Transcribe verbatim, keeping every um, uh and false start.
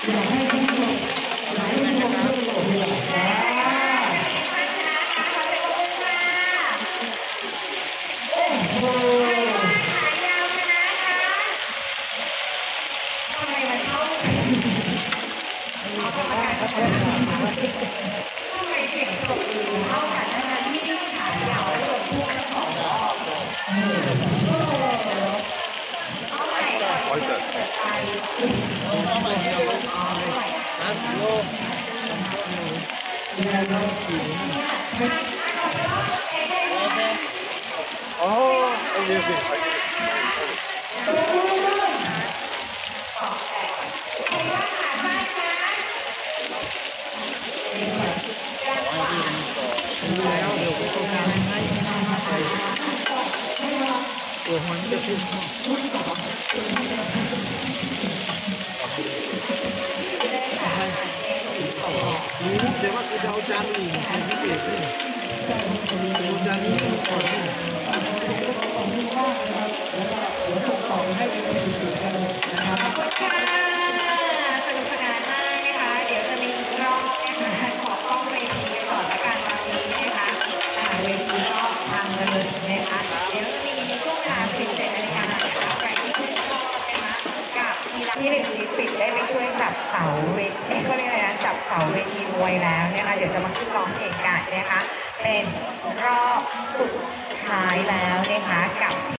Oh, amazing. Dewa sudah hujan ini, hujan ini. ที่เด็กนิสิตได้ไปช่วยจับเสาเวทีก็เรียกอะไรนะจับเสาเวทีมวยแล้วนะคะเดี๋ยวจะมาขึ้นร้องเพลงกันนะคะเป็นรอบสุดท้ายแล้วนะคะกับ